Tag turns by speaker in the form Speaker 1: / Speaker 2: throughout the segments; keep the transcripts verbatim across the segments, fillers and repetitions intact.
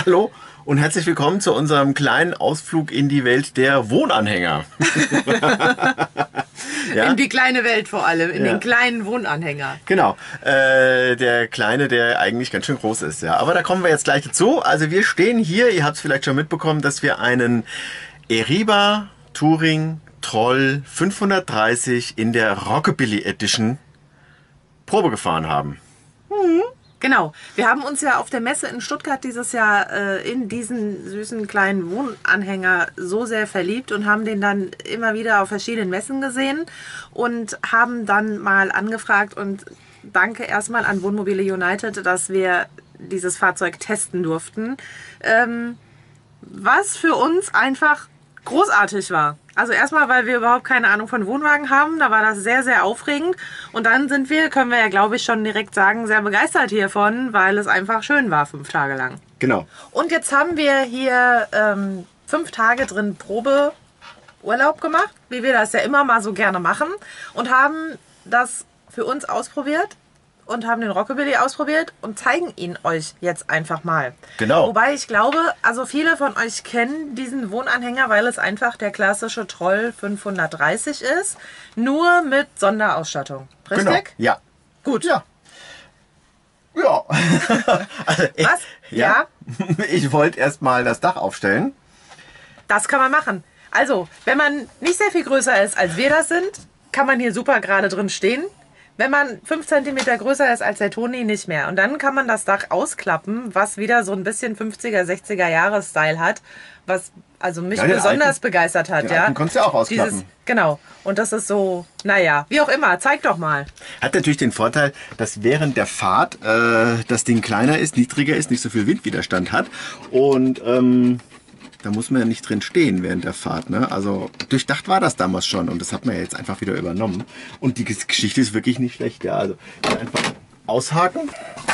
Speaker 1: Hallo und herzlich willkommen zu unserem kleinen Ausflug in die Welt der Wohnanhänger.
Speaker 2: Ja? In die kleine Welt vor allem, in ja. den kleinen Wohnanhänger.
Speaker 1: Genau, äh, der kleine, der eigentlich ganz schön groß ist. Ja, aber da kommen wir jetzt gleich dazu. Also wir stehen hier, ihr habt es vielleicht schon mitbekommen, dass wir einen Eriba Touring Troll fünfhundertdreißig in der Rockabilly Edition Probe gefahren haben.
Speaker 2: Mhm. Genau. Wir haben uns ja auf der Messe in Stuttgart dieses Jahr äh, in diesen süßen kleinen Wohnanhänger so sehr verliebt und haben den dann immer wieder auf verschiedenen Messen gesehen und haben dann mal angefragt und danke erstmal an Wohnmobile United, dass wir dieses Fahrzeug testen durften, ähm, was für uns einfach großartig war. Also erstmal, weil wir überhaupt keine Ahnung von Wohnwagen haben, da war das sehr, sehr aufregend. Und dann sind wir, können wir ja glaube ich schon direkt sagen, sehr begeistert hiervon, weil es einfach schön war, fünf Tage lang.
Speaker 1: Genau.
Speaker 2: Und jetzt haben wir hier ähm, fünf Tage drin Probeurlaub gemacht, wie wir das ja immer mal so gerne machen. Und haben das für uns ausprobiert und haben den Rockabilly ausprobiert und zeigen ihn euch jetzt einfach mal.
Speaker 1: Genau.
Speaker 2: Wobei ich glaube, also viele von euch kennen diesen Wohnanhänger, weil es einfach der klassische Troll fünfhundertdreißig ist, nur mit Sonderausstattung. Richtig?
Speaker 1: Genau. Ja.
Speaker 2: Gut.
Speaker 1: Ja. Ja. Also, ich,
Speaker 2: Was?
Speaker 1: Ja. ja. Ich wollte erstmal das Dach aufstellen.
Speaker 2: Das kann man machen. Also, wenn man nicht sehr viel größer ist, als wir das sind, kann man hier super gerade drin stehen. Wenn man fünf Zentimeter größer ist als der Toni, nicht mehr. Und dann kann man das Dach ausklappen, was wieder so ein bisschen fünfziger, sechziger Jahres Style hat, was also mich ja, besonders alten, begeistert hat.
Speaker 1: Den
Speaker 2: ja.
Speaker 1: alten konntest du auch ausklappen.
Speaker 2: Dieses, genau. Und das ist so, naja, wie auch immer, zeig doch mal.
Speaker 1: Hat natürlich den Vorteil, dass während der Fahrt äh, das Ding kleiner ist, niedriger ist, nicht so viel Windwiderstand hat. Und ähm, da muss man ja nicht drin stehen während der Fahrt. Ne? Also durchdacht war das damals schon und das hat man ja jetzt einfach wieder übernommen. Und die Geschichte ist wirklich nicht schlecht. Ja? Also einfach aushaken.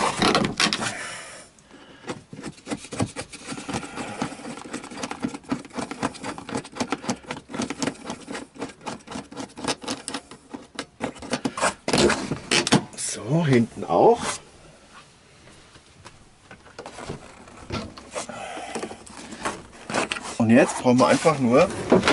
Speaker 1: So, hinten auch. Und jetzt brauchen wir einfach nur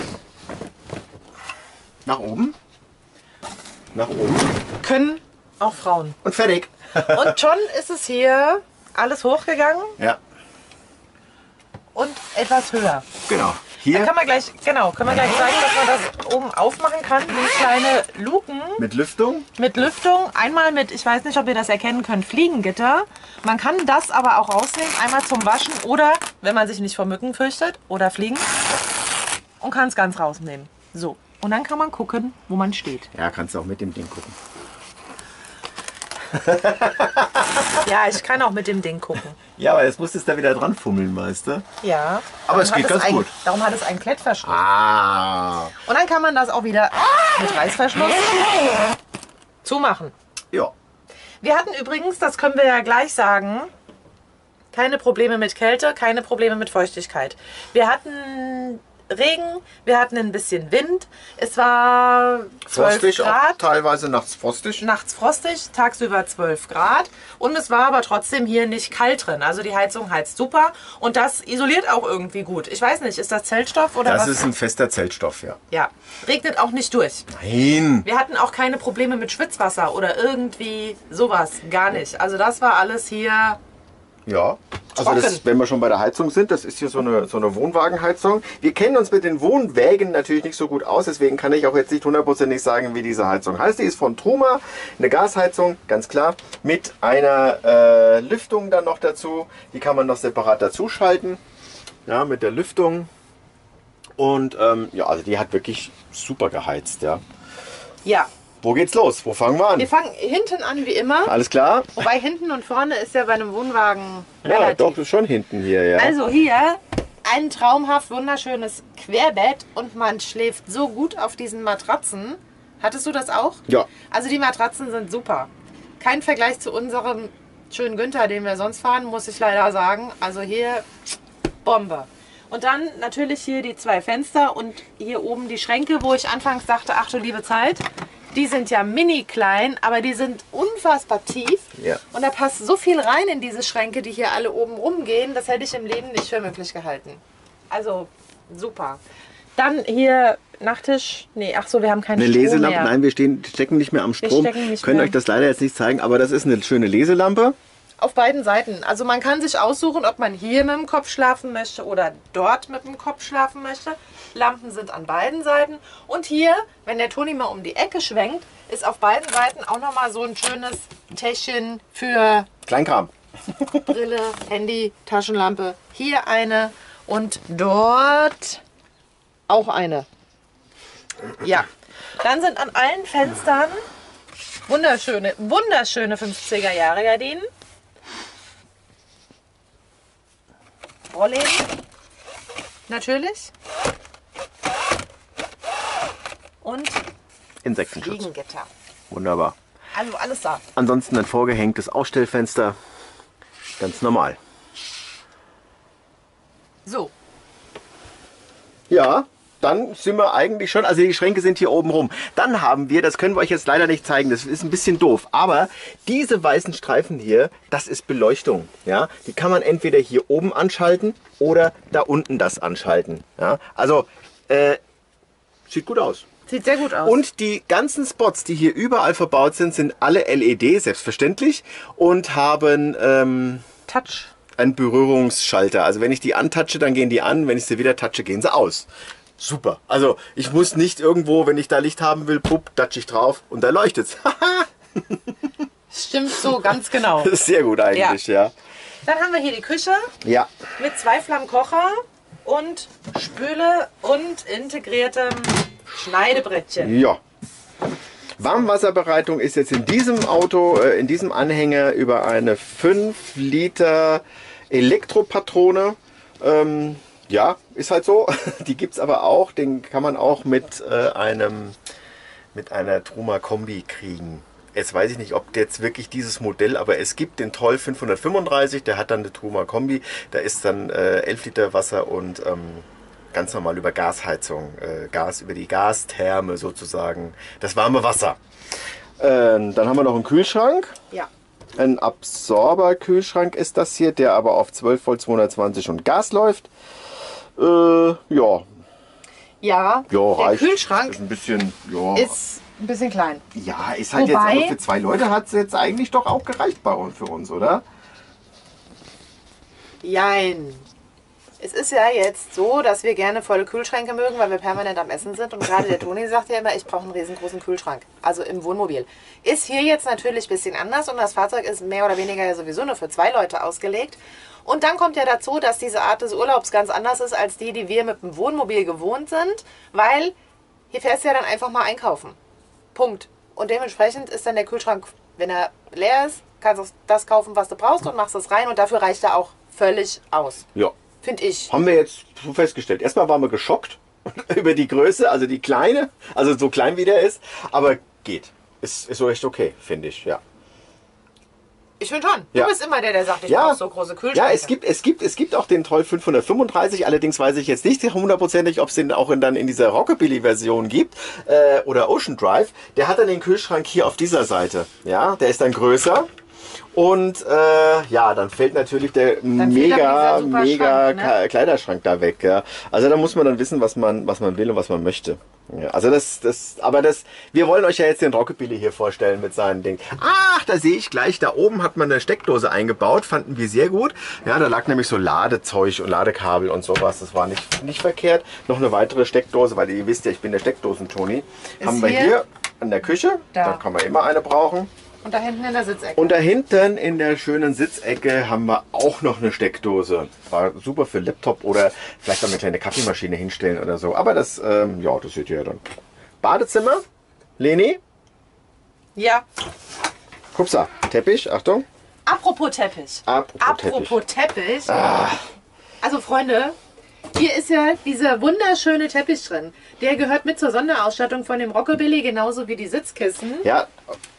Speaker 1: nach oben, nach oben.
Speaker 2: Können auch Frauen.
Speaker 1: Und fertig.
Speaker 2: Und schon ist es hier alles hochgegangen.
Speaker 1: Ja.
Speaker 2: Und etwas höher.
Speaker 1: Genau. Hier.
Speaker 2: Da kann man gleich, genau, kann man gleich sagen, dass man das oben aufmachen kann. Wie kleine Luken.
Speaker 1: Mit Lüftung.
Speaker 2: Mit Lüftung. Einmal mit, ich weiß nicht, ob ihr das erkennen könnt, Fliegengitter. Man kann das aber auch rausnehmen, einmal zum Waschen oder, wenn man sich nicht vor Mücken fürchtet oder Fliegen, und kann es ganz rausnehmen. So. Und dann kann man gucken, wo man steht.
Speaker 1: Ja, kannst du auch mit dem Ding gucken.
Speaker 2: Ja, ich kann auch mit dem Ding gucken.
Speaker 1: Ja, aber jetzt musst du es da wieder dran fummeln, weißt du?
Speaker 2: Ja.
Speaker 1: Aber es geht ganz
Speaker 2: ein,
Speaker 1: gut.
Speaker 2: Darum hat es einen Klettverschluss.
Speaker 1: Ah.
Speaker 2: Und dann kann man das auch wieder mit Reißverschluss zumachen.
Speaker 1: Ja.
Speaker 2: Wir hatten übrigens, das können wir ja gleich sagen, keine Probleme mit Kälte, keine Probleme mit Feuchtigkeit. Wir hatten Regen, wir hatten ein bisschen Wind, es war zwölf
Speaker 1: frostig,
Speaker 2: Grad.
Speaker 1: Auch teilweise nachts frostig.
Speaker 2: Nachts frostig, tagsüber zwölf Grad und es war aber trotzdem hier nicht kalt drin. Also die Heizung heizt super und das isoliert auch irgendwie gut. Ich weiß nicht, ist das Zeltstoff oder
Speaker 1: das
Speaker 2: was?
Speaker 1: Das ist ein fester Zeltstoff, ja.
Speaker 2: Ja, regnet auch nicht durch.
Speaker 1: Nein.
Speaker 2: Wir hatten auch keine Probleme mit Schwitzwasser oder irgendwie sowas, gar nicht. Also das war alles hier.
Speaker 1: Ja, also das, wenn wir schon bei der Heizung sind, das ist hier so eine, so eine Wohnwagenheizung. Wir kennen uns mit den Wohnwägen natürlich nicht so gut aus, deswegen kann ich auch jetzt nicht hundertprozentig sagen, wie diese Heizung heißt. Die ist von Truma, eine Gasheizung, ganz klar, mit einer äh, Lüftung dann noch dazu. Die kann man noch separat dazu schalten, ja, mit der Lüftung. Und ähm, ja, also die hat wirklich super geheizt, ja.
Speaker 2: Ja.
Speaker 1: Wo geht's los? Wo fangen wir an?
Speaker 2: Wir fangen hinten an wie immer.
Speaker 1: Alles klar?
Speaker 2: Wobei hinten und vorne ist ja bei einem Wohnwagen
Speaker 1: ja,
Speaker 2: relativ.
Speaker 1: doch, das ist schon hinten hier, ja.
Speaker 2: Also hier ein traumhaft wunderschönes Querbett und man schläft so gut auf diesen Matratzen. Hattest du das auch?
Speaker 1: Ja.
Speaker 2: Also die Matratzen sind super. Kein Vergleich zu unserem schönen Günther, den wir sonst fahren, muss ich leider sagen. Also hier Bombe. Und dann natürlich hier die zwei Fenster und hier oben die Schränke, wo ich anfangs dachte, ach du liebe Zeit, Die sind ja mini klein, aber die sind unfassbar tief.
Speaker 1: Ja.
Speaker 2: Und da passt so viel rein in diese Schränke, die hier alle oben rumgehen. Das hätte ich im Leben nicht für möglich gehalten. Also super. Dann hier Nachttisch. Nee, ach so, wir haben keine
Speaker 1: Eine
Speaker 2: Strom
Speaker 1: Leselampe,
Speaker 2: mehr.
Speaker 1: nein, wir stehen, stecken nicht mehr am
Speaker 2: Wir
Speaker 1: Strom.
Speaker 2: stecken nicht
Speaker 1: Können
Speaker 2: mehr.
Speaker 1: euch das leider jetzt nicht zeigen, aber das ist eine schöne Leselampe.
Speaker 2: Auf beiden Seiten. Also man kann sich aussuchen, ob man hier mit dem Kopf schlafen möchte oder dort mit dem Kopf schlafen möchte. Lampen sind an beiden Seiten. Und hier, wenn der Toni mal um die Ecke schwenkt, ist auf beiden Seiten auch nochmal so ein schönes Täschchen für
Speaker 1: Kleinkram.
Speaker 2: Brille, Handy, Taschenlampe. Hier eine und dort auch eine. Ja. Dann sind an allen Fenstern wunderschöne, wunderschöne fünfziger Jahre Gardinen. Rollläden. Natürlich. Und
Speaker 1: Insektenschutz.
Speaker 2: Fliegengitter.
Speaker 1: Wunderbar.
Speaker 2: Also alles da.
Speaker 1: Ansonsten ein vorgehängtes Ausstellfenster. Ganz normal.
Speaker 2: So.
Speaker 1: Ja, dann sind wir eigentlich schon, also die Schränke sind hier oben rum. Dann haben wir, das können wir euch jetzt leider nicht zeigen, das ist ein bisschen doof, aber diese weißen Streifen hier, das ist Beleuchtung. Ja? Die kann man entweder hier oben anschalten oder da unten das anschalten. Ja? Also, äh, sieht gut aus.
Speaker 2: Sieht sehr gut aus.
Speaker 1: Und die ganzen Spots, die hier überall verbaut sind, sind alle L E D, selbstverständlich, und haben ähm,
Speaker 2: Touch.
Speaker 1: einen Berührungsschalter. Also wenn ich die antatsche, dann gehen die an, wenn ich sie wieder touche, gehen sie aus. Super. Also ich muss nicht irgendwo, wenn ich da Licht haben will, pupp, tatsche ich drauf und da leuchtet es.
Speaker 2: Stimmt so, ganz genau.
Speaker 1: Das ist sehr gut eigentlich, ja. ja.
Speaker 2: Dann haben wir hier die Küche
Speaker 1: Ja.
Speaker 2: mit zwei Flammkocher und Spüle und integriertem Schneidebrettchen.
Speaker 1: Ja. Warmwasserbereitung ist jetzt in diesem Auto, äh, in diesem Anhänger über eine fünf Liter Elektropatrone. Ähm, ja, ist halt so. Die gibt es aber auch. Den kann man auch mit, äh, einem, mit einer Truma Kombi kriegen. Jetzt weiß ich nicht, ob jetzt wirklich dieses Modell, aber es gibt den Toll fünfhundertfünfunddreißig, der hat dann eine Truma Kombi. Da ist dann äh, elf Liter Wasser und ähm, ganz normal über Gasheizung, äh, Gas über die Gastherme sozusagen, das warme Wasser. Äh, dann haben wir noch einen Kühlschrank.
Speaker 2: Ja.
Speaker 1: Ein Absorber-Kühlschrank ist das hier, der aber auf zwölf Volt zweihundertzwanzig und Gas läuft. Äh, ja.
Speaker 2: Ja,
Speaker 1: Ja,
Speaker 2: der
Speaker 1: reicht.
Speaker 2: Kühlschrank
Speaker 1: Ist ein bisschen, ja.
Speaker 2: ist ein bisschen klein.
Speaker 1: Ja, ist halt
Speaker 2: Wobei-
Speaker 1: jetzt, aber für zwei Leute hat es jetzt eigentlich doch auch gereicht bei uns, für uns, oder?
Speaker 2: Jein. Es ist ja jetzt so, dass wir gerne volle Kühlschränke mögen, weil wir permanent am Essen sind. Und gerade der Toni sagt ja immer, ich brauche einen riesengroßen Kühlschrank. Also im Wohnmobil. Ist hier jetzt natürlich ein bisschen anders und das Fahrzeug ist mehr oder weniger ja sowieso nur für zwei Leute ausgelegt. Und dann kommt ja dazu, dass diese Art des Urlaubs ganz anders ist als die, die wir mit dem Wohnmobil gewohnt sind. Weil hier fährst du ja dann einfach mal einkaufen. Punkt. Und dementsprechend ist dann der Kühlschrank, wenn er leer ist, kannst du das kaufen, was du brauchst und machst es rein. Und dafür reicht er auch völlig aus.
Speaker 1: Ja.
Speaker 2: Finde ich.
Speaker 1: Haben wir jetzt so festgestellt. Erstmal waren wir geschockt über die Größe, also die kleine, also so klein wie der ist, aber geht. Ist, ist so echt okay, finde ich, ja.
Speaker 2: Ich finde schon.
Speaker 1: Ja.
Speaker 2: Du bist immer der, der sagt, ich
Speaker 1: Ja.
Speaker 2: brauche so große Kühlschränke.
Speaker 1: Ja, es gibt, es gibt, es gibt auch den Toll fünfhundertfünfunddreißig, allerdings weiß ich jetzt nicht hundertprozentig, ob es den auch in, dann in dieser Rockabilly-Version gibt äh, oder Ocean Drive. Der hat dann den Kühlschrank hier auf dieser Seite, ja, der ist dann größer. Und äh, ja, dann fällt natürlich der
Speaker 2: fehlt
Speaker 1: mega,
Speaker 2: dann dieser super
Speaker 1: mega
Speaker 2: Schrank, ne?
Speaker 1: Ka- Kleiderschrank da weg. Ja. Also da muss man dann wissen, was man, was man will und was man möchte. Ja, also das, das, aber das, wir wollen euch ja jetzt den Rockabilly hier vorstellen mit seinen Dingen. Ach, da sehe ich gleich, da oben hat man eine Steckdose eingebaut, fanden wir sehr gut. Ja, da lag nämlich so Ladezeug und Ladekabel und sowas. Das war nicht, nicht verkehrt. Noch eine weitere Steckdose, weil ihr wisst ja, ich bin der Steckdosen-Toni. Haben wir
Speaker 2: hier?
Speaker 1: hier an der Küche.
Speaker 2: Da.
Speaker 1: Da kann man immer eine brauchen.
Speaker 2: Und da hinten in der Sitzecke.
Speaker 1: Und da hinten in der schönen Sitzecke haben wir auch noch eine Steckdose. War super für Laptop oder vielleicht auch eine kleine Kaffeemaschine hinstellen oder so. Aber das, ähm, ja, das seht ihr ja dann. Badezimmer, Leni,
Speaker 2: Ja.
Speaker 1: Kupsa, Teppich, Achtung.
Speaker 2: Apropos Teppich.
Speaker 1: Apropos
Speaker 2: Apropos Teppich. Also Freunde, hier ist ja dieser wunderschöne Teppich drin. Der gehört mit zur Sonderausstattung von dem Rockabilly, genauso wie die Sitzkissen.
Speaker 1: Ja,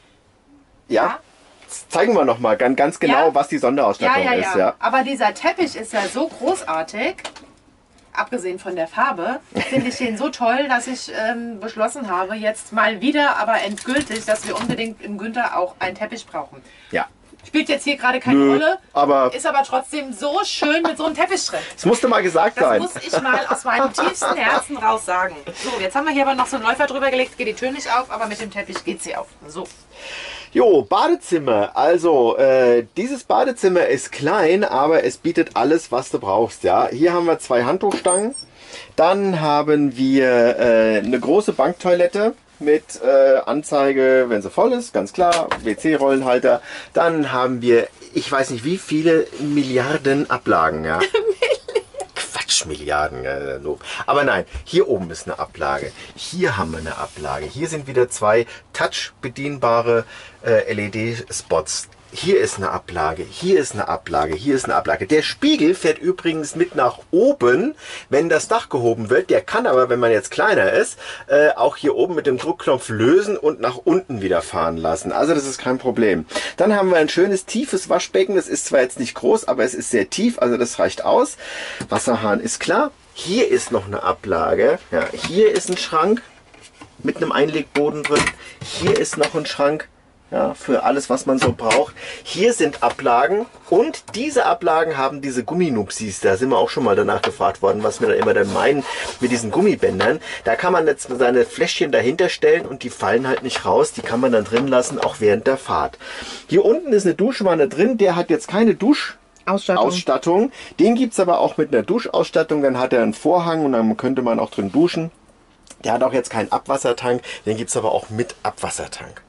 Speaker 1: ja, zeigen wir noch mal ganz, ganz genau,
Speaker 2: Ja.
Speaker 1: was die
Speaker 2: Ja,
Speaker 1: Sonderausstattung
Speaker 2: ja,
Speaker 1: ist.
Speaker 2: ja,
Speaker 1: Ja.
Speaker 2: Aber dieser Teppich ist ja so großartig. abgesehen von der Farbe, finde ich den so toll, dass ich ähm, beschlossen habe, jetzt mal wieder, aber endgültig, dass wir unbedingt im Günther auch einen Teppich brauchen.
Speaker 1: Ja.
Speaker 2: Spielt jetzt hier gerade keine
Speaker 1: Nö,
Speaker 2: Rolle,
Speaker 1: aber
Speaker 2: ist aber trotzdem so schön mit so einem Teppich drin.
Speaker 1: es musste mal gesagt
Speaker 2: Das
Speaker 1: sein.
Speaker 2: muss ich mal aus meinem tiefsten Herzen raus sagen. So, jetzt haben wir hier aber noch so einen Läufer drüber gelegt, geht die Tür nicht auf, aber mit dem Teppich geht sie auf. So.
Speaker 1: Jo, Badezimmer. Also, äh, dieses Badezimmer ist klein, aber es bietet alles, was du brauchst. Ja, hier haben wir zwei Handtuchstangen. Dann haben wir äh, eine große Banktoilette mit äh, Anzeige, wenn sie voll ist, ganz klar. W C-Rollenhalter. Dann haben wir, ich weiß nicht, wie viele Milliarden Ablagen. Ja. Quatsch, Milliarden. Äh, so. Aber nein, hier oben ist eine Ablage. Hier haben wir eine Ablage. Hier sind wieder zwei touch-bedienbare äh, L E D-Spots. Hier ist eine Ablage, hier ist eine Ablage, hier ist eine Ablage. Der Spiegel fährt übrigens mit nach oben, wenn das Dach gehoben wird. Der kann aber, wenn man jetzt kleiner ist, äh, auch hier oben mit dem Druckknopf lösen und nach unten wieder fahren lassen. Also das ist kein Problem. Dann haben wir ein schönes, tiefes Waschbecken. Das ist zwar jetzt nicht groß, aber es ist sehr tief, also das reicht aus. Wasserhahn ist klar. Hier ist noch eine Ablage. Ja, hier ist ein Schrank mit einem Einlegboden drin. Hier ist noch ein Schrank. Ja, für alles, was man so braucht. Hier sind Ablagen und diese Ablagen haben diese Gumminupsis. Da sind wir auch schon mal danach gefragt worden, was wir da immer dann meinen mit diesen Gummibändern. Da kann man jetzt seine Fläschchen dahinter stellen und die fallen halt nicht raus. Die kann man dann drin lassen, auch während der Fahrt. Hier unten ist eine Duschwanne drin. Der hat jetzt keine Dusch.
Speaker 2: Ausstattung.
Speaker 1: Ausstattung. Den gibt es aber auch mit einer Duschausstattung. Dann hat er einen Vorhang und dann könnte man auch drin duschen. Der hat auch jetzt keinen Abwassertank. Den gibt es aber auch mit Abwassertank.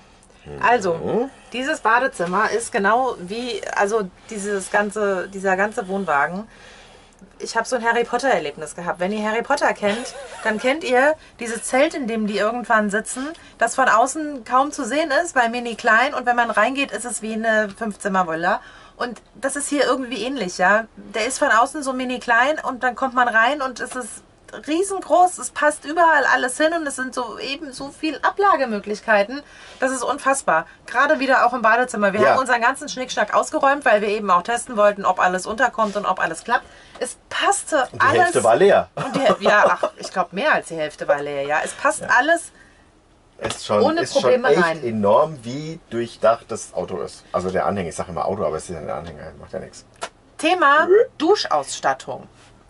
Speaker 2: Also, dieses Badezimmer ist genau wie, also dieses ganze, dieser ganze Wohnwagen. Ich habe so ein Harry Potter Erlebnis gehabt. Wenn ihr Harry Potter kennt, dann kennt ihr dieses Zelt, in dem die irgendwann sitzen, das von außen kaum zu sehen ist, weil mini klein, und wenn man reingeht, ist es wie eine Fünfzimmer-Villa. Und das ist hier irgendwie ähnlich, ja. Der ist von außen so mini klein und dann kommt man rein und es ist riesengroß, es passt überall alles hin und es sind so eben so viele Ablagemöglichkeiten. Das ist unfassbar. Gerade wieder auch im Badezimmer. Wir
Speaker 1: Ja.
Speaker 2: haben unseren ganzen Schnickschnack ausgeräumt, weil wir eben auch testen wollten, ob alles unterkommt und ob alles klappt. Es passte
Speaker 1: Und die
Speaker 2: alles.
Speaker 1: Hälfte war leer.
Speaker 2: Und die, ja, ach, ich glaube mehr als die Hälfte war leer. Ja, es passt alles.
Speaker 1: Ist schon,
Speaker 2: Ohne
Speaker 1: ist schon
Speaker 2: Probleme
Speaker 1: echt
Speaker 2: rein.
Speaker 1: enorm, wie durchdacht das Auto ist. Also der Anhänger, ich sage immer Auto, aber es ist ja der Anhänger, macht ja nichts.
Speaker 2: Thema Duschausstattung.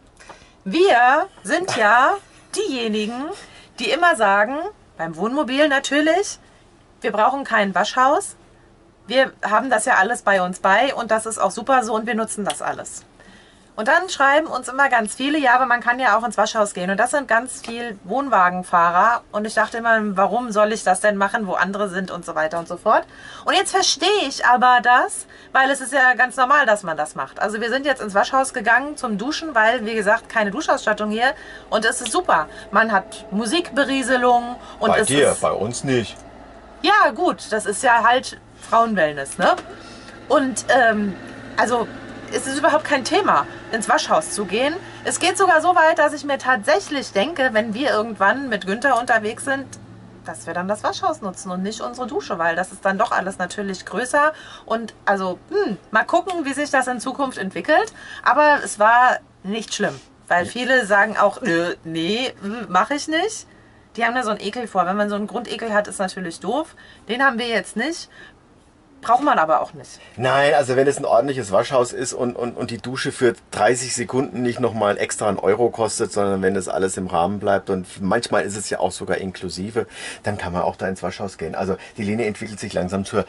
Speaker 2: Wir sind ja diejenigen, die immer sagen, beim Wohnmobil natürlich, wir brauchen kein Waschhaus. Wir haben das ja alles bei uns bei und das ist auch super so und wir nutzen das alles. Und dann schreiben uns immer ganz viele, ja, aber man kann ja auch ins Waschhaus gehen. Und das sind ganz viel Wohnwagenfahrer. Und ich dachte immer, warum soll ich das denn machen, wo andere sind und so weiter und so fort. Und jetzt verstehe ich aber das, weil es ist ja ganz normal, dass man das macht. Also wir sind jetzt ins Waschhaus gegangen zum Duschen, weil, wie gesagt, keine Duschausstattung hier. Und es ist super. Man hat Musikberieselung. Und
Speaker 1: Bei
Speaker 2: es
Speaker 1: dir,
Speaker 2: ist,
Speaker 1: bei uns nicht.
Speaker 2: ja, gut, das ist ja halt Frauenwellness, ne? Und, ähm, also, es ist überhaupt kein Thema, ins Waschhaus zu gehen. Es geht sogar so weit, dass ich mir tatsächlich denke, wenn wir irgendwann mit Günther unterwegs sind, dass wir dann das Waschhaus nutzen und nicht unsere Dusche, weil das ist dann doch alles natürlich größer. Und also, hm, mal gucken, wie sich das in Zukunft entwickelt. Aber es war nicht schlimm, weil viele sagen auch, nö, nee, mache ich nicht. Die haben da so einen Ekel vor. Wenn man so einen Grundekel hat, ist natürlich doof. Den haben wir jetzt nicht. Braucht man aber auch nicht.
Speaker 1: Nein, also wenn es ein ordentliches Waschhaus ist und, und, und die Dusche für dreißig Sekunden nicht nochmal extra einen Euro kostet, sondern wenn das alles im Rahmen bleibt und manchmal ist es ja auch sogar inklusive, dann kann man auch da ins Waschhaus gehen. Also die Lene entwickelt sich langsam zur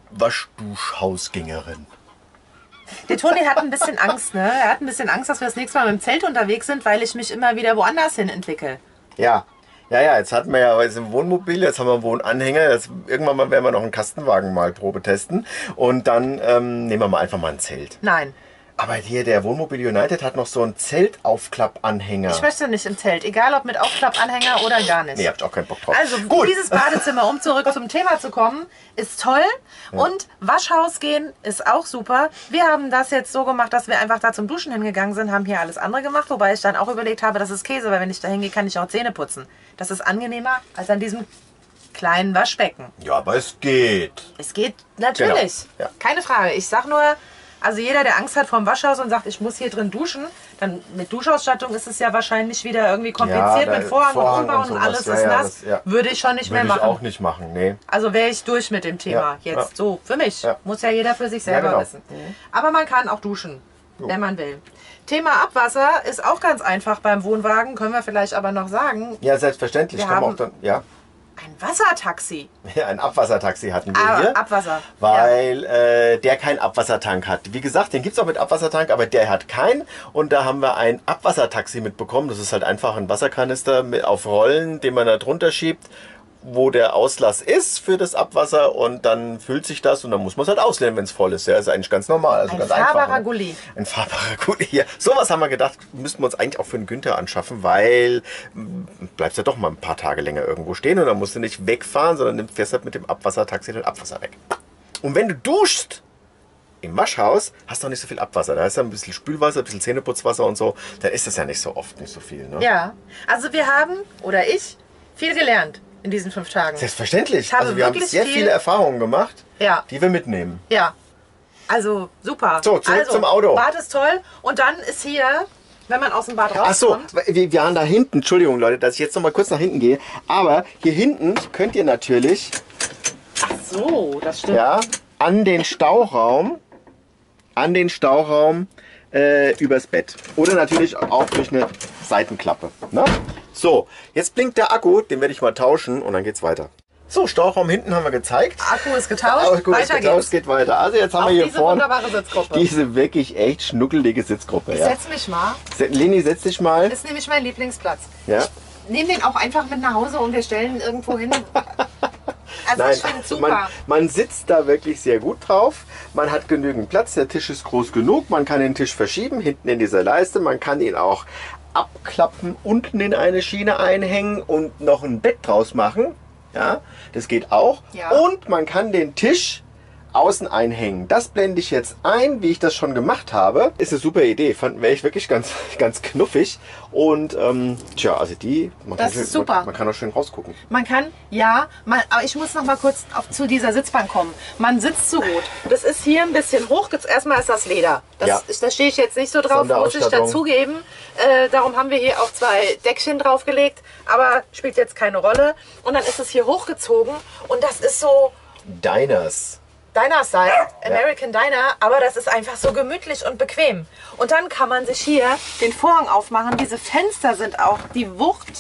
Speaker 1: Waschduschhausgängerin.
Speaker 2: Der Toni hat ein bisschen Angst, ne? Er hat ein bisschen Angst, dass wir das nächste Mal mit dem Zelt unterwegs sind, weil ich mich immer wieder woanders hin entwickle.
Speaker 1: Ja, ja, ja, jetzt hatten wir ja jetzt ein Wohnmobil, jetzt haben wir einen Wohnanhänger. Jetzt, irgendwann mal werden wir noch einen Kastenwagen mal Probe testen. Und dann ähm, nehmen wir mal einfach mal ein Zelt.
Speaker 2: Nein,
Speaker 1: Aber hier der Wohnmobil United hat noch so einen Zeltaufklappanhänger.
Speaker 2: ich möchte nicht im Zelt, egal ob mit Aufklappanhänger oder gar nicht.
Speaker 1: Nee, habt auch keinen Bock drauf.
Speaker 2: Also
Speaker 1: Gut.
Speaker 2: dieses Badezimmer, um zurück zum Thema zu kommen, ist toll. Und Waschhaus gehen ist auch super. Wir haben das jetzt so gemacht, dass wir einfach da zum Duschen hingegangen sind, haben hier alles andere gemacht, wobei ich dann auch überlegt habe, das ist Käse, weil wenn ich da hingehe, kann ich auch Zähne putzen. Das ist angenehmer als an diesem kleinen Waschbecken.
Speaker 1: Ja, aber es geht.
Speaker 2: Es geht natürlich.
Speaker 1: Genau, ja.
Speaker 2: Keine Frage. Ich sag nur, also jeder, der Angst hat vorm Waschhaus und sagt, ich muss hier drin duschen, Dann mit Duschausstattung ist es ja wahrscheinlich wieder irgendwie kompliziert
Speaker 1: Ja,
Speaker 2: mit Vorhang,
Speaker 1: Vorhang
Speaker 2: und Umbau
Speaker 1: und
Speaker 2: und,
Speaker 1: sowas.
Speaker 2: alles
Speaker 1: Ja,
Speaker 2: ist
Speaker 1: ja,
Speaker 2: nass.
Speaker 1: das- ja.
Speaker 2: Würde ich schon nicht
Speaker 1: Würde
Speaker 2: mehr
Speaker 1: ich
Speaker 2: machen.
Speaker 1: auch nicht machen, nee.
Speaker 2: Also wäre ich durch mit dem Thema
Speaker 1: Ja,
Speaker 2: jetzt
Speaker 1: ja.
Speaker 2: so. Für mich.
Speaker 1: Ja.
Speaker 2: Muss ja jeder für sich selber
Speaker 1: genau.
Speaker 2: wissen. Aber man kann auch duschen, wenn man will. Thema Abwasser ist auch ganz einfach beim Wohnwagen, können wir vielleicht aber noch sagen.
Speaker 1: Ja, selbstverständlich.
Speaker 2: Wir
Speaker 1: Kann man
Speaker 2: haben-
Speaker 1: auch dann, ja.
Speaker 2: Ein Wassertaxi.
Speaker 1: Ja, ein Abwassertaxi hatten wir
Speaker 2: Ah,
Speaker 1: hier.
Speaker 2: Abwasser.
Speaker 1: Weil äh, der keinen Abwassertank hat. Wie gesagt, den gibt es auch mit Abwassertank, aber der hat keinen. Und da haben wir ein Abwassertaxi mitbekommen. Das ist halt einfach ein Wasserkanister mit, auf Rollen, den man da drunter schiebt, wo der Auslass ist für das Abwasser. Und dann füllt sich das und dann muss man es halt ausleeren, wenn es voll ist. Ja, ist eigentlich ganz normal. Also
Speaker 2: Ein
Speaker 1: ganz
Speaker 2: fahrbarer
Speaker 1: einfach, ne?
Speaker 2: Gully.
Speaker 1: Ein fahrbarer Gully. Ja, sowas haben wir gedacht, müssten wir uns eigentlich auch für den Günther anschaffen, weil m, bleibst ja doch mal ein paar Tage länger irgendwo stehen und dann musst du nicht wegfahren, sondern nimmst fährst halt mit dem Abwassertaxi den Abwasser weg. Und wenn du duschst im Waschhaus, hast du auch nicht so viel Abwasser. Da ist ja ein bisschen Spülwasser, ein bisschen Zähneputzwasser und so. Dann ist das ja nicht so oft, nicht so viel. Ne?
Speaker 2: Ja, also wir haben, oder ich, viel gelernt in diesen fünf Tagen.
Speaker 1: Selbstverständlich.
Speaker 2: Ich habe
Speaker 1: Also wir haben
Speaker 2: wirklich
Speaker 1: sehr
Speaker 2: viel-
Speaker 1: viele Erfahrungen gemacht,
Speaker 2: Ja.
Speaker 1: die wir mitnehmen.
Speaker 2: Ja, also super.
Speaker 1: So, zurück
Speaker 2: also,
Speaker 1: zum Auto.
Speaker 2: Bad ist toll und dann ist hier, wenn man aus dem Bad
Speaker 1: Ach so,
Speaker 2: rauskommt.
Speaker 1: wir, wir waren da hinten. Entschuldigung, Leute, dass ich jetzt noch mal kurz nach hinten gehe. Aber hier hinten könnt ihr natürlich
Speaker 2: Ach so, das stimmt.
Speaker 1: ja, an den Stauraum, an den Stauraum äh, übers Bett. Oder natürlich auch durch eine Seitenklappe. Ne? So, jetzt blinkt der Akku, den werde ich mal tauschen und dann geht's weiter. So, Stauraum hinten haben wir gezeigt.
Speaker 2: Akku ist getauscht,
Speaker 1: Aber gut,
Speaker 2: weiter
Speaker 1: getauscht,
Speaker 2: geht's.
Speaker 1: geht weiter. Also jetzt haben
Speaker 2: Auf
Speaker 1: wir hier
Speaker 2: diese
Speaker 1: vorne
Speaker 2: wunderbare Sitzgruppe.
Speaker 1: diese wirklich echt schnuckelige Sitzgruppe.
Speaker 2: Ich
Speaker 1: Ja.
Speaker 2: setz mich mal.
Speaker 1: Se- Leni, setz dich mal.
Speaker 2: Das ist nämlich mein Lieblingsplatz.
Speaker 1: Ja.
Speaker 2: Nehmen den auch einfach mit nach Hause und wir stellen ihn irgendwo hin. Also
Speaker 1: Nein,
Speaker 2: ich finde es super.
Speaker 1: man, man sitzt da wirklich sehr gut drauf. Man hat genügend Platz. Der Tisch ist groß genug. Man kann den Tisch verschieben hinten in dieser Leiste. Man kann ihn auch abklappen, unten in eine Schiene einhängen und noch ein Bett draus machen. Ja, das geht auch.
Speaker 2: Ja.
Speaker 1: Und man kann den Tisch außen einhängen. Das blende ich jetzt ein, wie ich das schon gemacht habe. Ist eine super Idee. Fanden wir echt wirklich ganz, ganz knuffig. Und ähm, tja, also die, man,
Speaker 2: Das
Speaker 1: kann,
Speaker 2: ist super.
Speaker 1: Man, man kann auch schön rausgucken.
Speaker 2: Man kann, ja, man, aber ich muss noch mal kurz auf, zu dieser Sitzbank kommen. Man sitzt so gut. Das ist hier ein bisschen hoch. Erstmal ist das Leder. Das,
Speaker 1: Ja.
Speaker 2: ist, da stehe ich jetzt nicht so drauf, muss ich
Speaker 1: Sonderausstattung.
Speaker 2: dazugeben. Äh, darum haben wir hier auch zwei Deckchen draufgelegt. Aber spielt jetzt keine Rolle. Und dann ist es hier hochgezogen. Und das ist so
Speaker 1: Diners.
Speaker 2: Diner-Style, American Diner, aber das ist einfach so gemütlich und bequem. Und dann kann man sich hier den Vorhang aufmachen. Diese Fenster sind auch die Wucht.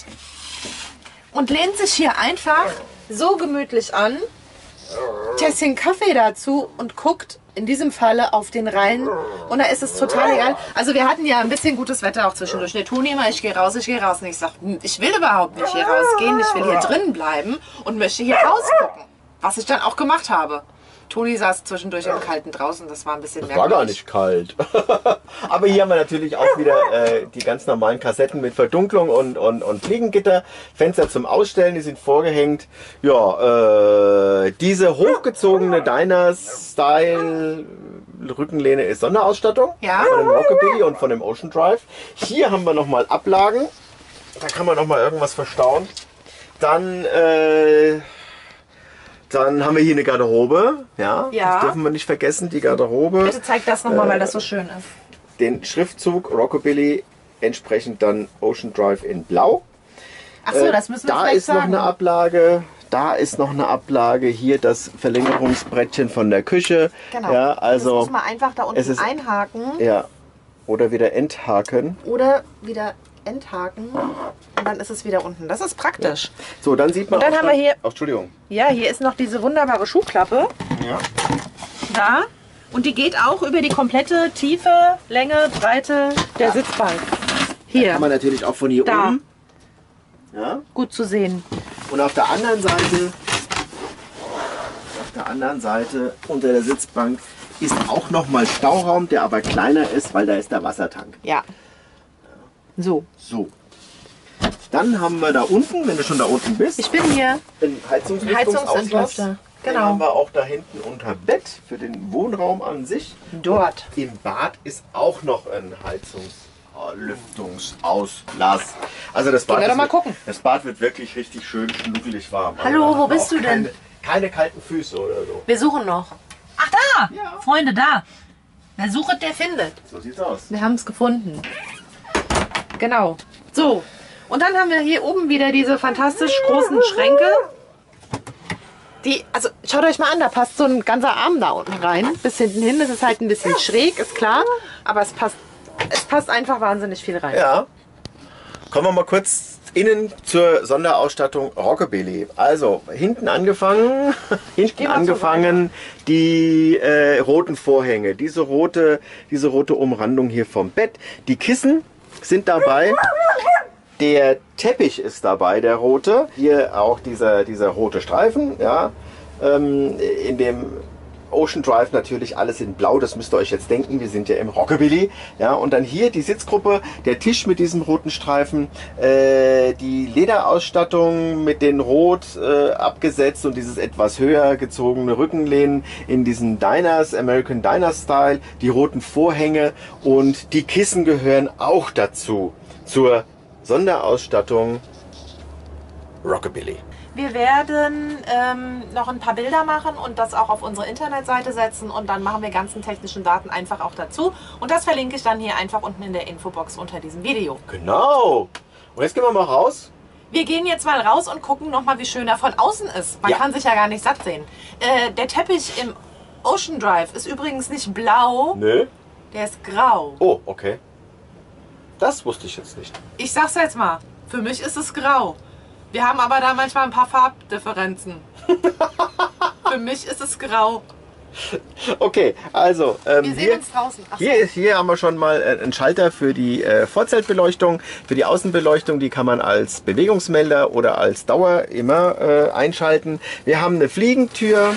Speaker 2: Und lehnt sich hier einfach so gemütlich an. Tässchen Kaffee dazu und guckt in diesem Falle auf den Rhein. Und da ist es total egal. Also wir hatten ja ein bisschen gutes Wetter auch zwischendurch. Der Toni immer, ich gehe raus, ich gehe raus. Und ich sage, ich will überhaupt nicht hier rausgehen. Ich will hier drin bleiben und möchte hier rausgucken. Was ich dann auch gemacht habe. Toni saß zwischendurch im Kalten draußen, das war ein bisschen
Speaker 1: Das war gar
Speaker 2: merkwürdig.
Speaker 1: nicht kalt. Aber hier haben wir natürlich auch wieder äh, die ganz normalen Kassetten mit Verdunklung und, und, und Fliegengitter. Fenster zum Ausstellen, die sind vorgehängt. Ja, äh, diese hochgezogene Diner-Style Rückenlehne ist Sonderausstattung.
Speaker 2: Ja.
Speaker 1: Von dem Rockabilly und von dem Ocean Drive. Hier haben wir nochmal Ablagen. Da kann man nochmal irgendwas verstauen. Dann... Äh, Dann haben wir hier eine Garderobe, ja,
Speaker 2: Ja.
Speaker 1: das dürfen wir nicht vergessen, die Garderobe.
Speaker 2: Bitte zeig das nochmal, weil das so schön ist.
Speaker 1: Den Schriftzug Rockabilly, entsprechend dann Ocean Drive in Blau.
Speaker 2: Ach so, das müssen wir
Speaker 1: Da
Speaker 2: vielleicht
Speaker 1: ist noch
Speaker 2: sagen.
Speaker 1: eine Ablage, da ist noch eine Ablage, hier das Verlängerungsbrettchen von der Küche.
Speaker 2: Genau.
Speaker 1: Ja,
Speaker 2: das
Speaker 1: also,
Speaker 2: muss man einfach da unten
Speaker 1: es ist-
Speaker 2: einhaken
Speaker 1: ja, oder wieder enthaken.
Speaker 2: oder wieder enthaken und dann ist es wieder unten. Das ist praktisch.
Speaker 1: So, dann sieht man
Speaker 2: Und dann
Speaker 1: auch
Speaker 2: haben wir hier-
Speaker 1: Oh, Entschuldigung.
Speaker 2: Ja, hier ist noch diese wunderbare Schuhklappe.
Speaker 1: Ja.
Speaker 2: Da. Und die geht auch über die komplette Tiefe, Länge, Breite der Sitzbank. Hier,
Speaker 1: Kann man natürlich auch von hier
Speaker 2: Da.
Speaker 1: oben. Ja.
Speaker 2: gut zu sehen.
Speaker 1: Und auf der anderen Seite, auf der anderen Seite unter der Sitzbank ist auch noch mal Stauraum, der aber kleiner ist, weil da ist der Wassertank.
Speaker 2: Ja. So.
Speaker 1: So. Dann haben wir da unten, wenn du schon da unten bist,
Speaker 2: Ich bin hier.
Speaker 1: den Heizungslüftungsauslass.
Speaker 2: Heizungsentlüfter.
Speaker 1: Den
Speaker 2: Genau.
Speaker 1: haben wir auch da hinten unter Bett für den Wohnraum an sich.
Speaker 2: Dort.
Speaker 1: Im Bad ist auch noch ein Heizungslüftungsauslass. Also das Bad,
Speaker 2: wir doch
Speaker 1: ist
Speaker 2: mal
Speaker 1: wird-
Speaker 2: gucken.
Speaker 1: das Bad wird wirklich richtig schön schnuckelig warm.
Speaker 2: Hallo,
Speaker 1: Also da
Speaker 2: wo
Speaker 1: haben wir
Speaker 2: bist
Speaker 1: auch
Speaker 2: du denn?
Speaker 1: Keine, keine kalten Füße oder so.
Speaker 2: Wir suchen noch. Ach, da!
Speaker 1: Ja.
Speaker 2: Freunde, da. Wer sucht, der findet.
Speaker 1: So sieht's aus.
Speaker 2: Wir haben es gefunden. Genau. So. Und dann haben wir hier oben wieder diese fantastisch großen Schränke. Die, also schaut euch mal an, da passt so ein ganzer Arm da unten rein. Bis hinten hin. Das ist halt ein bisschen schräg, ist klar. Aber es passt, es passt einfach wahnsinnig viel rein.
Speaker 1: Ja. Kommen wir mal kurz innen zur Sonderausstattung Rockabilly. Also hinten angefangen, hinten angefangen die äh, roten Vorhänge, diese rote, diese rote Umrandung hier vom Bett. Die Kissen sind dabei. Der Teppich ist dabei, der rote. Hier auch dieser, dieser rote Streifen. Ja. Ähm, in dem Ocean Drive natürlich alles in Blau, das müsst ihr euch jetzt denken, wir sind ja im Rockabilly. Ja, und dann hier die Sitzgruppe, der Tisch mit diesem roten Streifen, äh, die Lederausstattung mit den Rot äh, abgesetzt und dieses etwas höher gezogene Rückenlehnen in diesen Diners, American Diner Style, die roten Vorhänge und die Kissen gehören auch dazu, zur Sonderausstattung Rockabilly.
Speaker 2: Wir werden ähm, noch ein paar Bilder machen und das auch auf unsere Internetseite setzen und dann machen wir ganzen technischen Daten einfach auch dazu. Und das verlinke ich dann hier einfach unten in der Infobox unter diesem Video.
Speaker 1: Genau. Und jetzt gehen wir mal raus.
Speaker 2: Wir gehen jetzt mal raus und gucken nochmal, wie schön er von außen ist. Man
Speaker 1: Ja.
Speaker 2: kann sich ja gar nicht satt sehen. Äh, der Teppich im Ocean Drive ist übrigens nicht blau,
Speaker 1: Nö.
Speaker 2: der ist grau.
Speaker 1: Oh, okay. Das wusste ich jetzt nicht.
Speaker 2: Ich sag's jetzt mal, für mich ist es grau. Wir haben aber da manchmal ein paar Farbdifferenzen. Für mich ist es grau.
Speaker 1: Okay, also ähm,
Speaker 2: Wir sehen
Speaker 1: hier,
Speaker 2: uns draußen. Ach so.
Speaker 1: hier, ist, hier haben wir schon mal äh, einen Schalter für die äh, Vorzeltbeleuchtung. Für die Außenbeleuchtung, die kann man als Bewegungsmelder oder als Dauer immer äh, einschalten. Wir haben eine Fliegentür.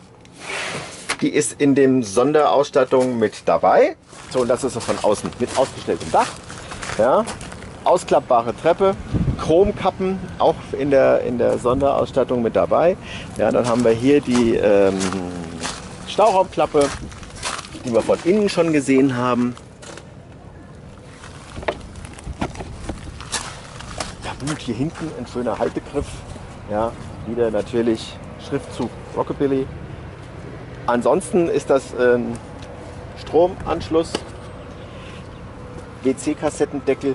Speaker 1: Die ist in dem Sonderausstattung mit dabei. So, und das ist so von außen mit ausgestelltem Dach. Ja. Ausklappbare Treppe, Chromkappen auch in der, in der Sonderausstattung mit dabei. Ja, dann haben wir hier die ähm, Stauraumklappe, die wir von innen schon gesehen haben. Ja gut, hier hinten ein schöner Haltegriff. Ja, wieder natürlich Schriftzug Rockabilly. Ansonsten ist das ein Stromanschluss, W C-Kassettendeckel,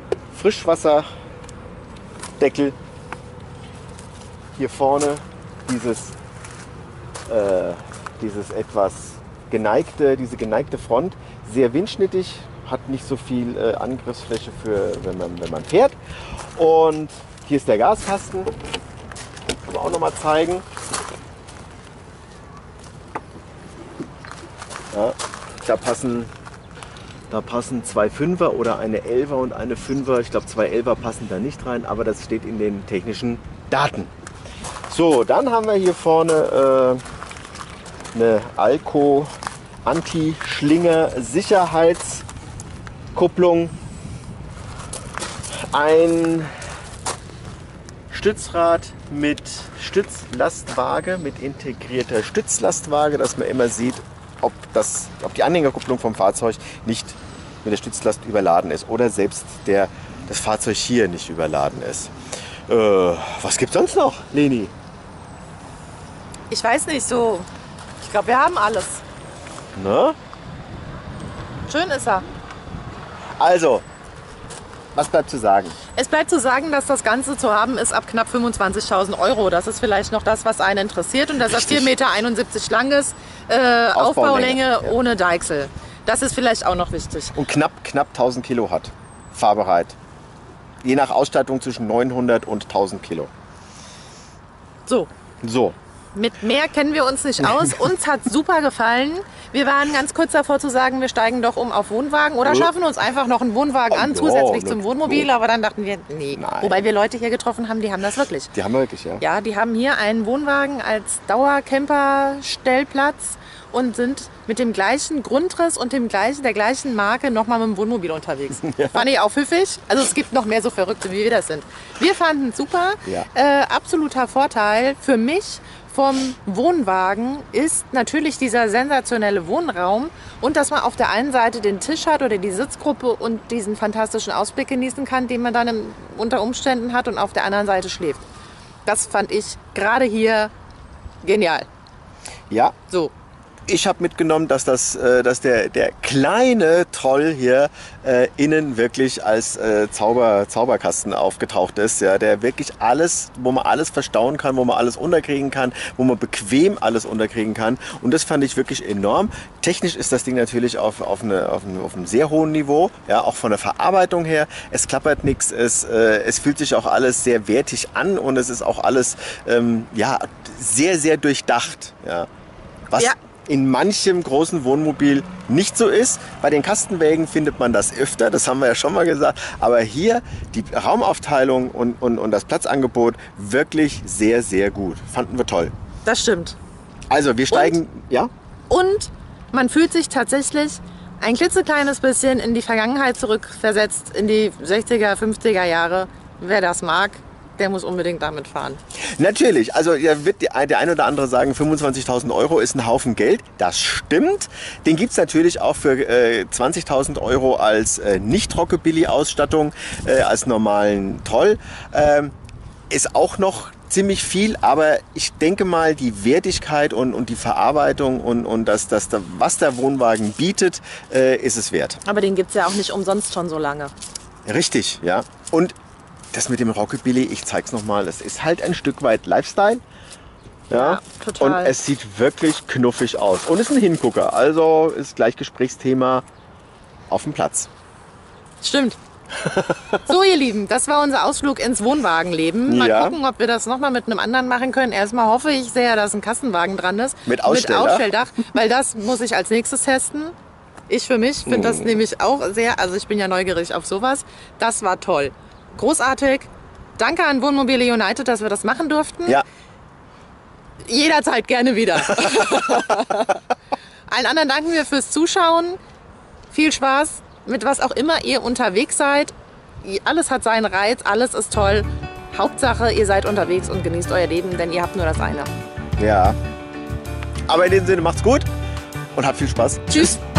Speaker 1: Frischwasserdeckel. Hier vorne dieses, äh, dieses etwas geneigte, diese geneigte Front, sehr windschnittig, hat nicht so viel äh, Angriffsfläche für, wenn man, wenn man fährt. Und hier ist der Gaskasten, kann man auch noch mal zeigen. Ja, da passen Da passen zwei Fünfer oder eine Elfer und eine Fünfer. Ich glaube, zwei Elfer passen da nicht rein, aber das steht in den technischen Daten. So, dann haben wir hier vorne äh, eine Alco Anti-Schlinger Sicherheitskupplung. Ein Stützrad mit Stützlastwaage, mit integrierter Stützlastwaage, dass man immer sieht, ob, das, ob die Anhängerkupplung vom Fahrzeug nicht mit der Stützlast überladen ist oder selbst der, das Fahrzeug hier nicht überladen ist. Äh, was gibt es sonst noch, Leni?
Speaker 2: Ich weiß nicht so. Ich glaube, wir haben alles.
Speaker 1: Ne?
Speaker 2: Schön ist er.
Speaker 1: Also, was bleibt zu sagen?
Speaker 2: Es bleibt zu sagen, dass das Ganze zu haben ist ab knapp fünfundzwanzigtausend Euro. Das ist vielleicht noch das, was einen interessiert. Und dass er
Speaker 1: Richtig.
Speaker 2: vier Meter einundsiebzig lang ist, äh,
Speaker 1: Aufbaulänge,
Speaker 2: Aufbaulänge
Speaker 1: ja.
Speaker 2: ohne Deichsel. Das ist vielleicht auch noch wichtig.
Speaker 1: Und knapp, knapp tausend Kilo hat. Fahrbereit. Je nach Ausstattung zwischen neunhundert und tausend Kilo.
Speaker 2: So,
Speaker 1: So.
Speaker 2: mit mehr kennen wir uns nicht aus. Uns hat super gefallen. Wir waren ganz kurz davor zu sagen, wir steigen doch um auf Wohnwagen oder schaffen uns einfach noch einen Wohnwagen an,
Speaker 1: Oh,
Speaker 2: zusätzlich
Speaker 1: ja,
Speaker 2: zum
Speaker 1: ne,
Speaker 2: Wohnmobil.
Speaker 1: so.
Speaker 2: Aber dann dachten wir, nee.
Speaker 1: Nein.
Speaker 2: Wobei wir Leute hier getroffen haben, die haben das wirklich.
Speaker 1: Die haben wir wirklich, ja.
Speaker 2: Ja, die haben hier einen Wohnwagen als Dauercamper-Stellplatz und sind mit dem gleichen Grundriss und dem gleichen, der gleichen Marke nochmal mit dem Wohnmobil unterwegs. Ja. Fand ich auch pfiffig. Also es gibt noch mehr so Verrückte, wie wir das sind. Wir fanden es super.
Speaker 1: Ja.
Speaker 2: Äh, absoluter Vorteil für mich vom Wohnwagen ist natürlich dieser sensationelle Wohnraum und dass man auf der einen Seite den Tisch hat oder die Sitzgruppe und diesen fantastischen Ausblick genießen kann, den man dann im, unter Umständen hat und auf der anderen Seite schläft. Das fand ich gerade hier genial.
Speaker 1: Ja,
Speaker 2: So.
Speaker 1: ich habe mitgenommen, dass, das, äh, dass der, der kleine Troll hier äh, innen wirklich als äh, Zauber, Zauberkasten aufgetaucht ist, ja, der wirklich alles, wo man alles verstauen kann, wo man alles unterkriegen kann, wo man bequem alles unterkriegen kann. Und das fand ich wirklich enorm. Technisch ist das Ding natürlich auf, auf, eine, auf, eine, auf einem sehr hohen Niveau, ja, auch von der Verarbeitung her. Es klappert nichts, es, äh, es fühlt sich auch alles sehr wertig an und es ist auch alles ähm, ja, sehr, sehr durchdacht. Ja. Was
Speaker 2: Ja.
Speaker 1: in manchem großen Wohnmobil nicht so ist. Bei den Kastenwägen findet man das öfter, das haben wir ja schon mal gesagt. Aber hier die Raumaufteilung und, und, und das Platzangebot wirklich sehr, sehr gut. Fanden wir toll.
Speaker 2: Das stimmt.
Speaker 1: Also wir steigen, ja?
Speaker 2: Und man fühlt sich tatsächlich ein klitzekleines bisschen in die Vergangenheit zurückversetzt, in die sechziger, fünfziger Jahre. Wer das mag, der muss unbedingt damit fahren.
Speaker 1: Natürlich, also ja, wird der ein oder andere sagen, fünfundzwanzigtausend Euro ist ein Haufen Geld. Das stimmt. Den gibt es natürlich auch für äh, zwanzigtausend Euro als äh, Nicht-Rockabilly-Ausstattung, äh, als normalen Troll. Ähm, ist auch noch ziemlich viel, aber ich denke mal, die Wertigkeit und, und die Verarbeitung und, und das, das, was der Wohnwagen bietet, äh, ist es wert.
Speaker 2: Aber den gibt es ja auch nicht umsonst schon so lange.
Speaker 1: Richtig, ja. Und das mit dem Rockabilly, ich zeig's nochmal, es ist halt ein Stück weit Lifestyle. Ja,
Speaker 2: Ja, total.
Speaker 1: Und es sieht wirklich knuffig aus. Und ist ein Hingucker, also ist gleich Gesprächsthema auf dem Platz.
Speaker 2: Stimmt. So, ihr Lieben, das war unser Ausflug ins Wohnwagenleben. Mal
Speaker 1: Ja.
Speaker 2: gucken, ob wir das nochmal mit einem anderen machen können. Erstmal hoffe ich sehr, dass ein Kastenwagen dran ist.
Speaker 1: Mit Ausstelldach?
Speaker 2: Mit Ausstelldach, weil das muss ich als nächstes testen. Ich für mich finde das nämlich auch sehr, also ich bin ja neugierig auf sowas. Das war toll. Großartig. Danke an Wohnmobile United, dass wir das machen durften.
Speaker 1: Ja,
Speaker 2: Jederzeit gerne wieder. Allen anderen danken wir fürs Zuschauen. Viel Spaß mit was auch immer ihr unterwegs seid. Alles hat seinen Reiz, alles ist toll. Hauptsache, ihr seid unterwegs und genießt euer Leben, denn ihr habt nur das eine.
Speaker 1: ja. Aber in dem Sinne, macht's gut und habt viel Spaß.
Speaker 2: Tschüss.